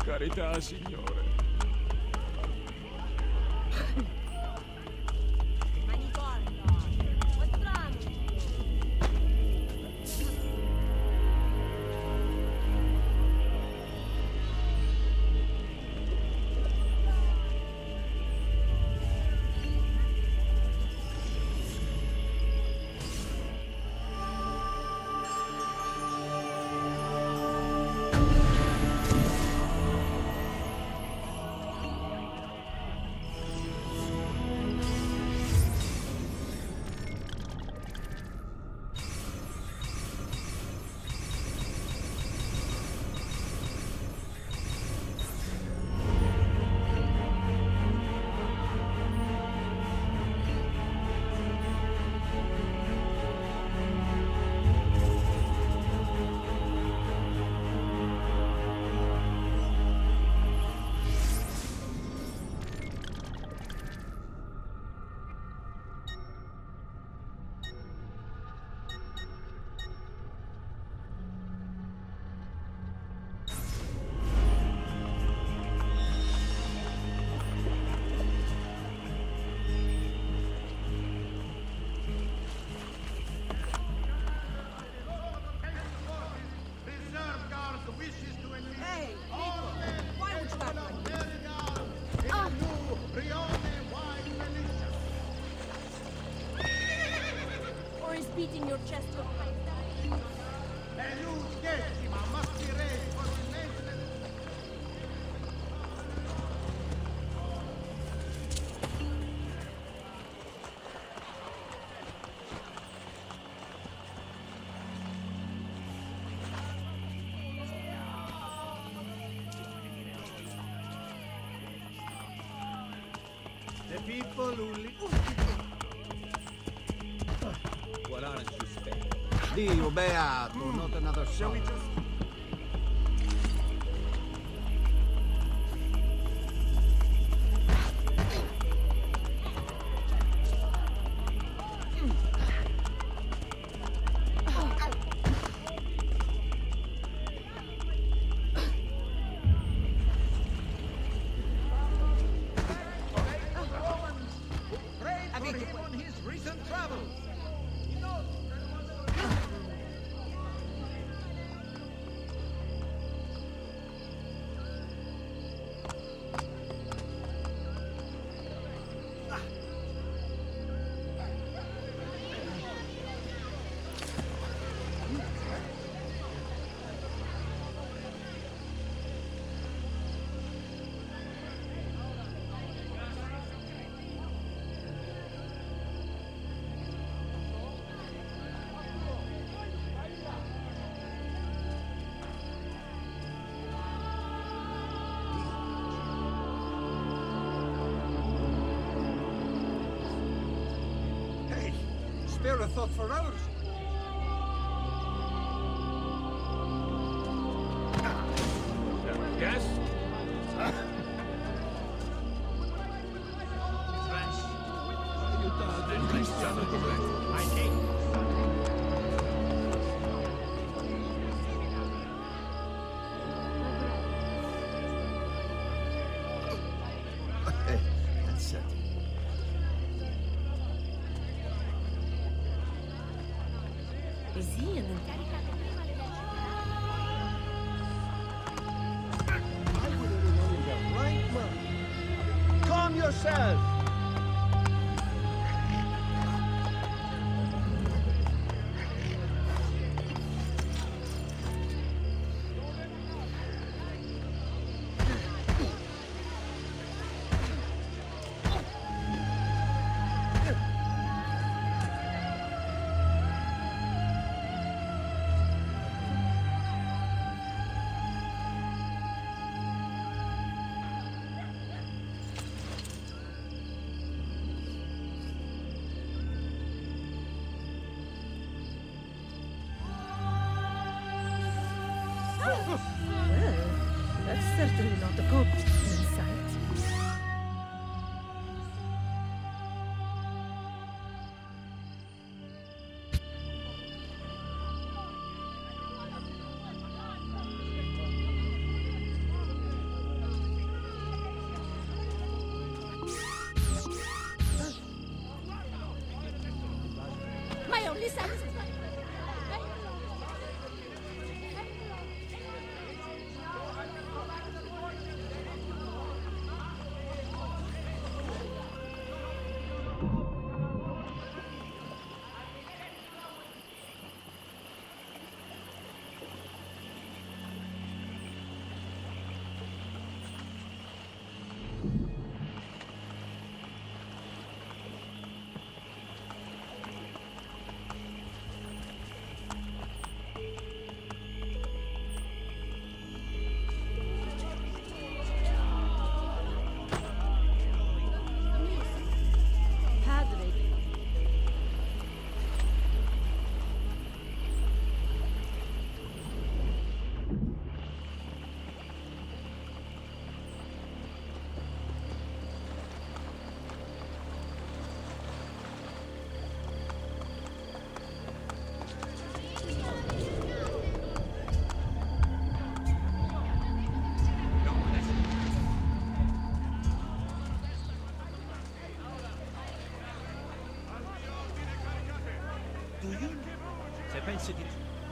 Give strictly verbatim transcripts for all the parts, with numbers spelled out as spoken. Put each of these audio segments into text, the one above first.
Carità, signore. Beating your chest with the people who live. What aren't you saying? Dio beato, mm. not another Shall we song. just... Spare a thought for ours. Yes? I hate. That's it. Così non caricate prima le Right, calm yourself. Well, that's certainly not the coop in sight. mi serve? Se pensi di...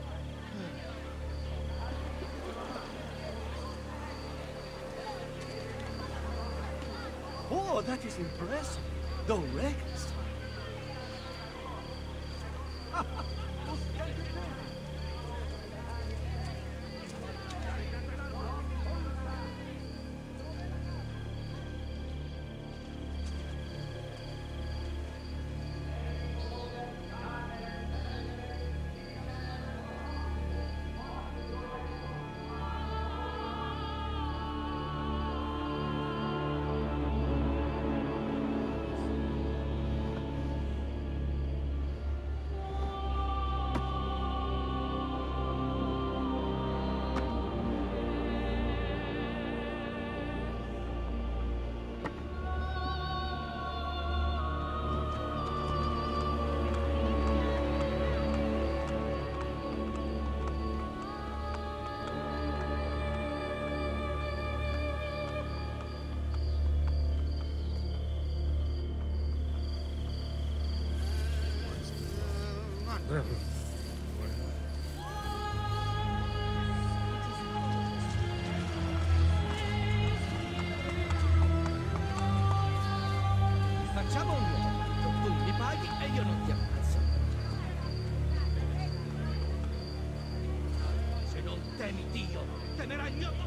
Oh, that is impressive. Direct. Facciamo un nuovo. Tu mi paghi e io non ti ammazzo. Se non temi Dio, temerai il mio...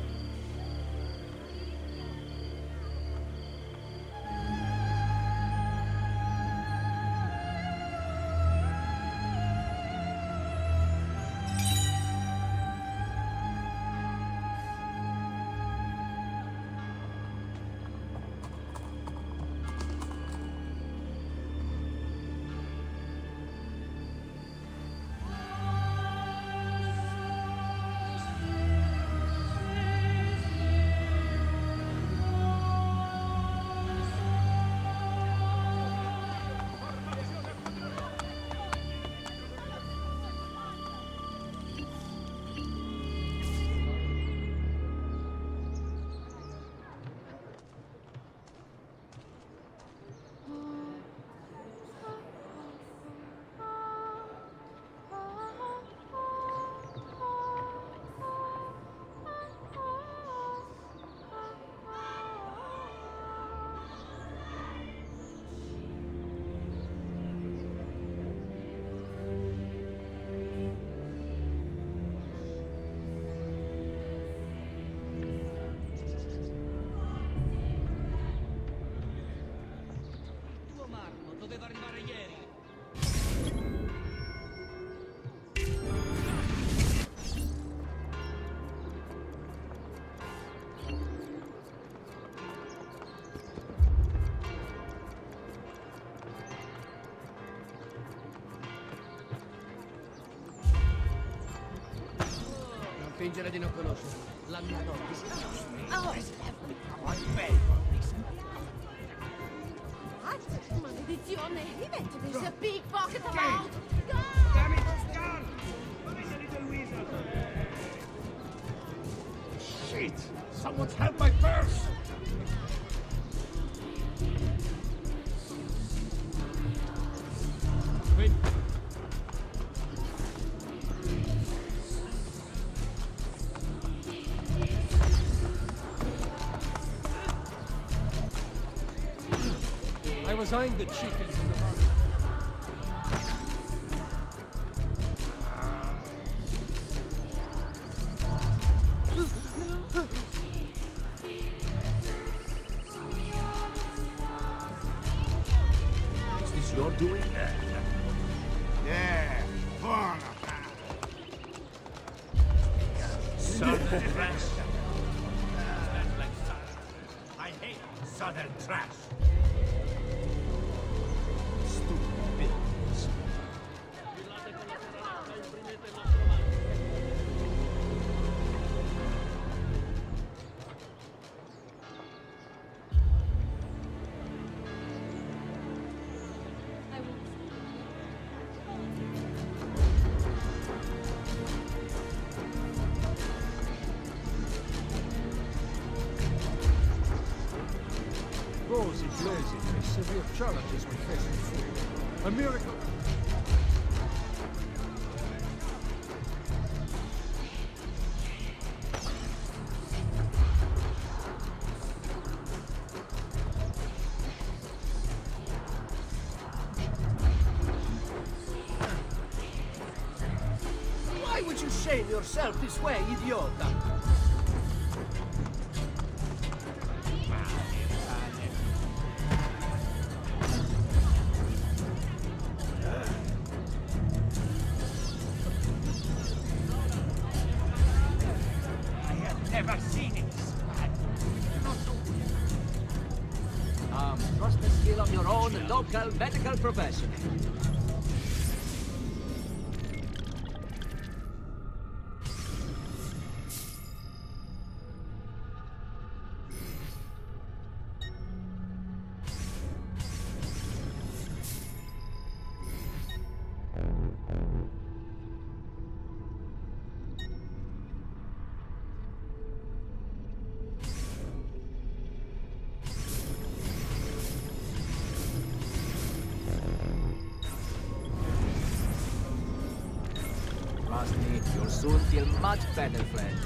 Doveva arrivare ieri. Non fingere di non conoscermi. La mia donna. Oh, maledizione! He meant to be a pickpocket about! Damn it, Scan! What is it, little wizard? Shit! Someone's held my purse! Qui. was eyeing the chickens in the market. Is this your doing? Yeah, buona. Southern trash. I hate southern trash. Stupid villains. Rosy blazing, the severe challenges we face in food. A miracle. Why would you shame yourself this way, idiota? Never seen it. Um, trust the skill of your own local medical professional. Trust me, you'll soon feel much better, friend.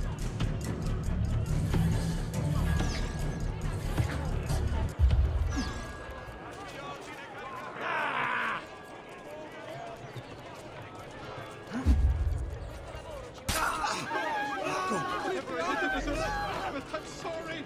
I'm sorry.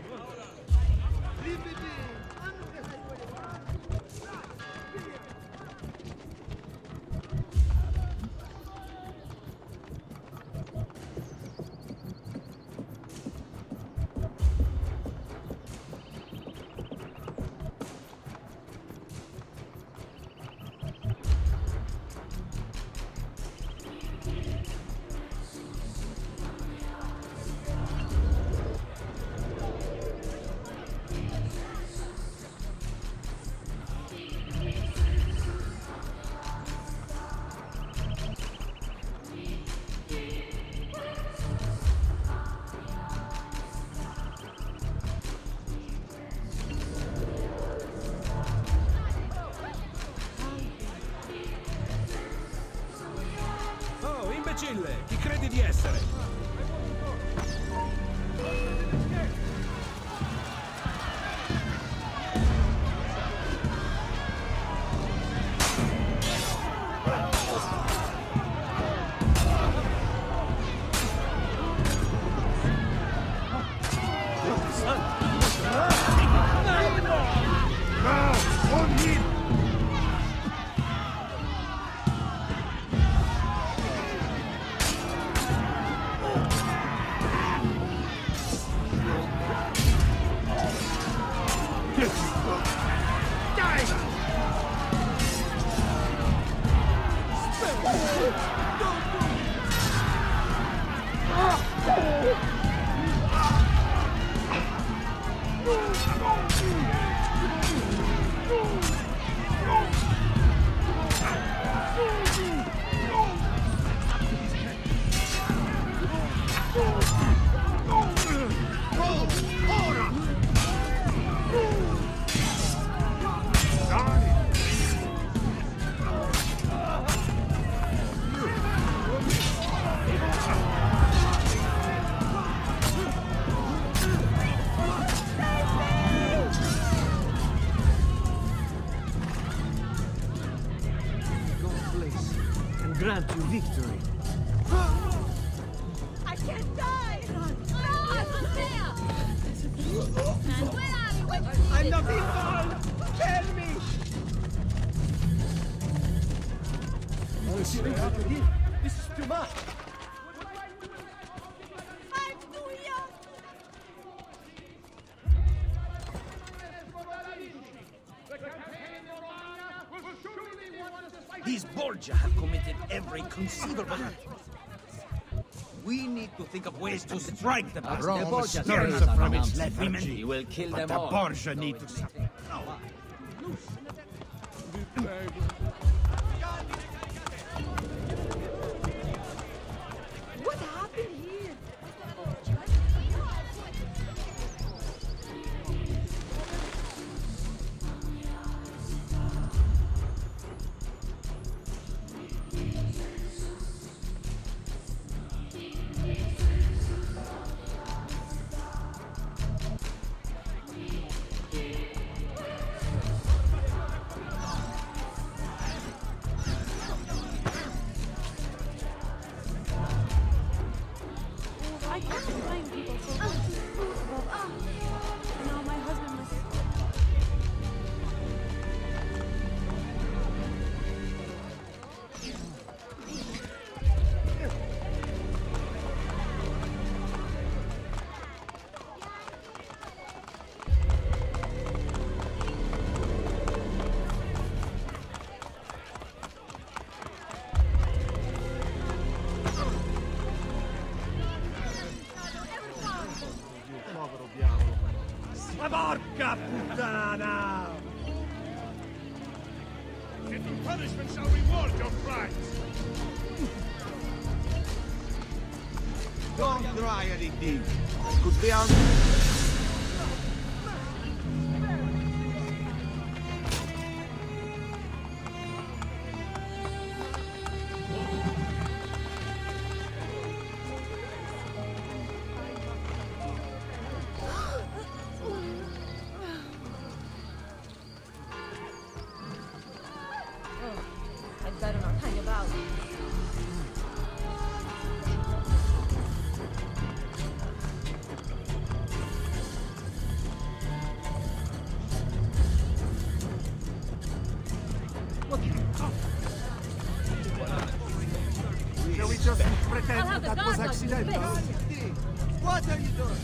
Oh, imbecille! Chi credi di essere? victory. I can't die! Run! Run! I'm not involved! Tell me! This is too much. I'm too young! These Borgia have committed every conceivable act. We need to think of ways to strike the bastard. Rome The Borgia stirs stirs from its its women. lethargy. We will kill But them the all. Borgia need to suffer. What happened here? I can't blame people for wanting food, but ah, now my husband must. Povero diavolo. Ma porca puttana! Getting punishment shall reward your crimes. Don't try anything. Could be our... I'd better not hang about. Shall we just I'll pretend have the that was guards on accidental? your face. What are you doing?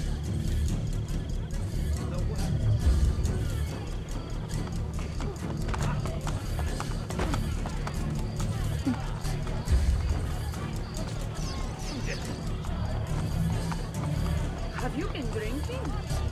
Have you been drinking?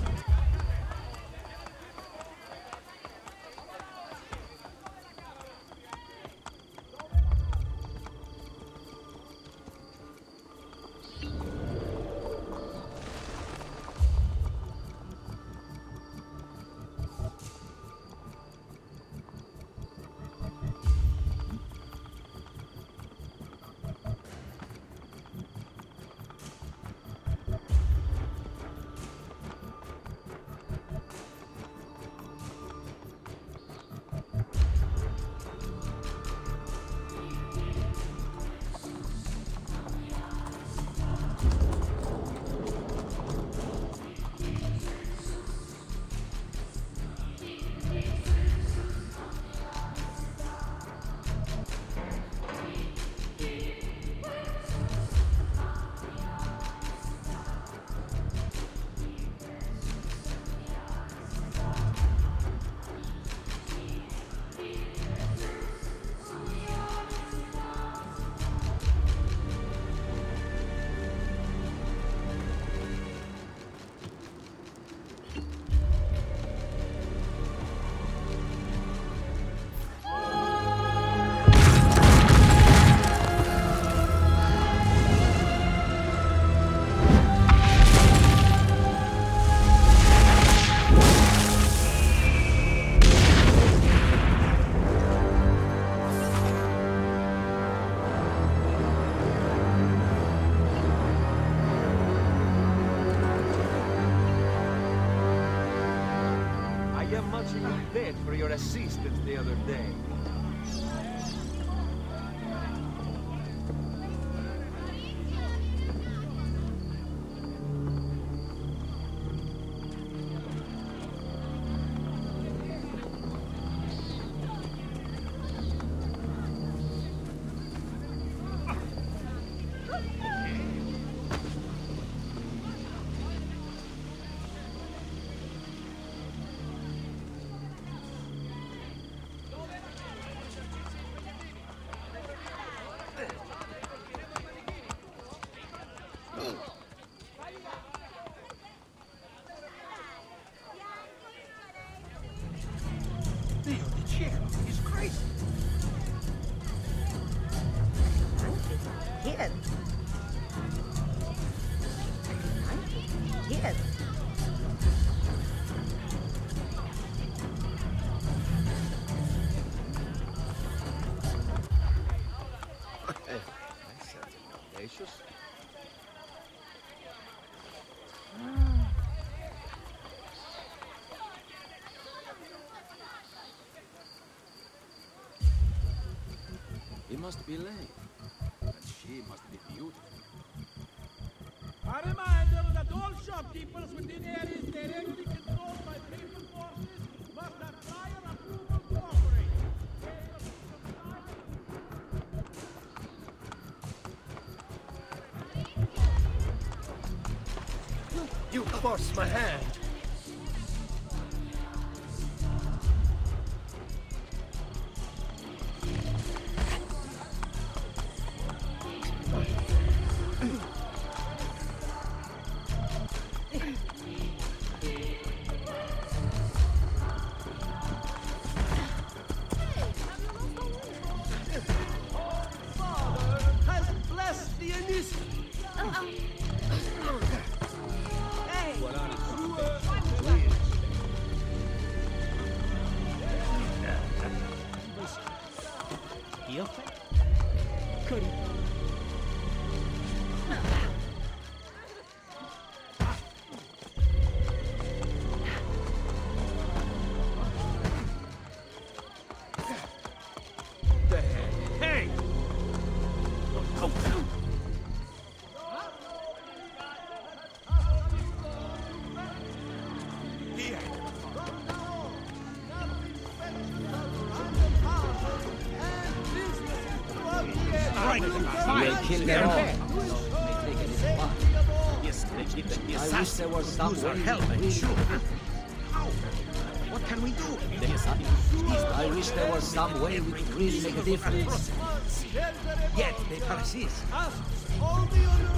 debt for your assistance the other day. Here. Audacious. He must be late. And she must be beautiful. A reminder that all shopkeepers within areas directly controlled by papal forces must have prior approval to operate. You forced my hand. We'll kill them all. May take a little while. Yes, they keep the I wish assassins there was some use our way helmet, we- sure. How? What can we do? I wish there was some way we could really make a difference. Yet they persist. All the honor.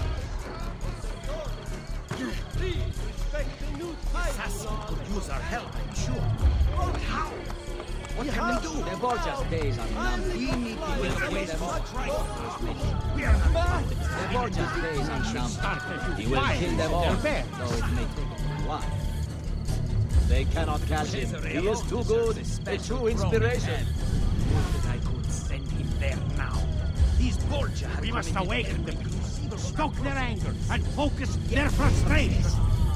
Please respect the new Assassins title. could use our help, I'm sure. But how? What can we do? The Borgia's days are numbered. We need to We'll win kill ways them to all. strike. We are not. The Borgia's days are numbered. He will kill them all, though it may take a while. They cannot catch him. He is too good, a true inspiration. Would that I could send him there now. These Borgia have We must committed awaken them, inconceivable stoke their anger, and focus their frustrations.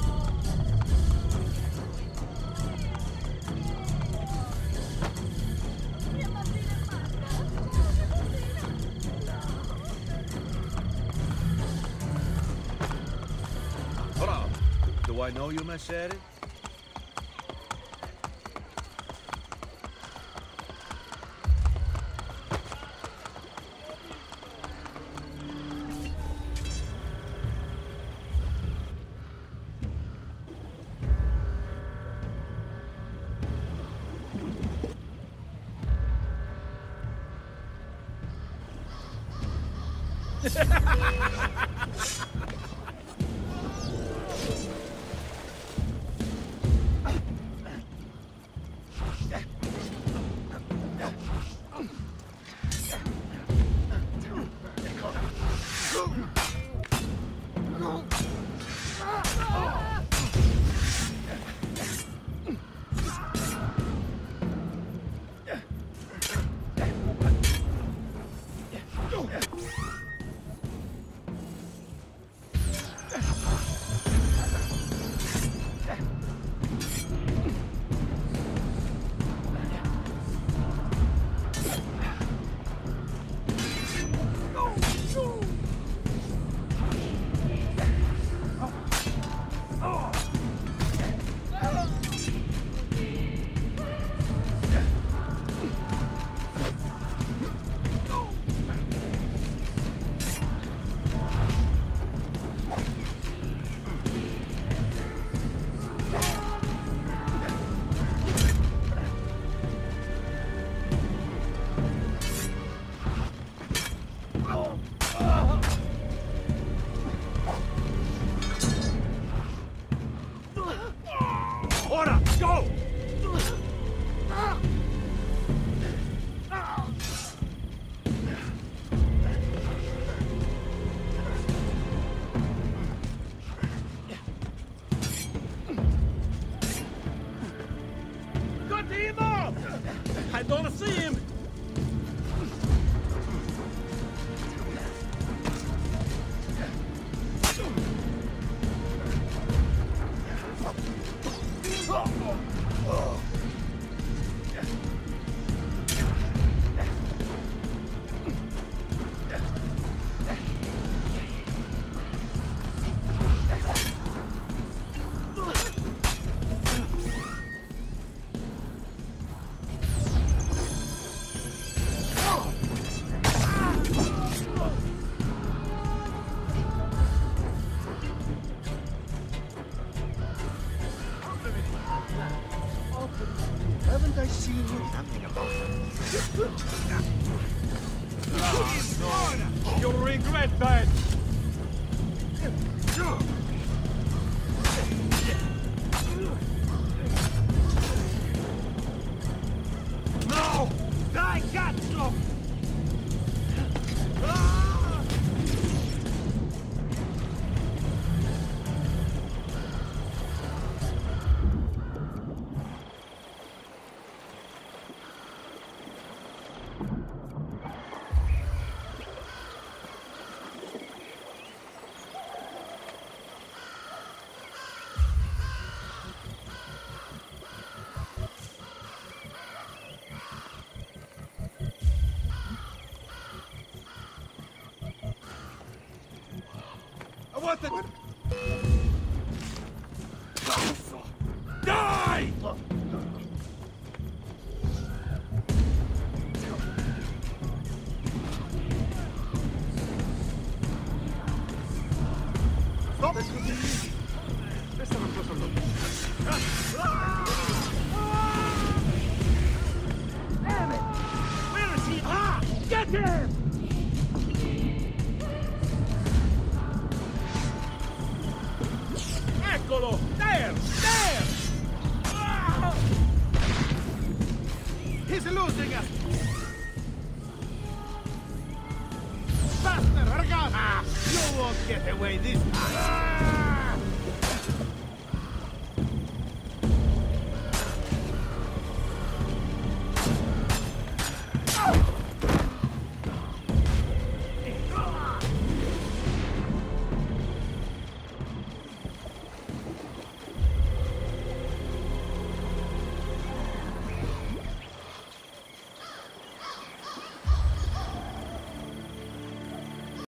Bravo. Do I know you, Messere? him up! I don't see him! Haven't I seen you? Nothing about them. You'll regret that! No! Die, Gatlo! What the... Die! Stop! This could be easy. Let's have a closer look. Damn it! Where is he? Ah! Get him! Eccolo! There! There! Ah! He's losing us! Faster, ragazzi! You won't get away this time!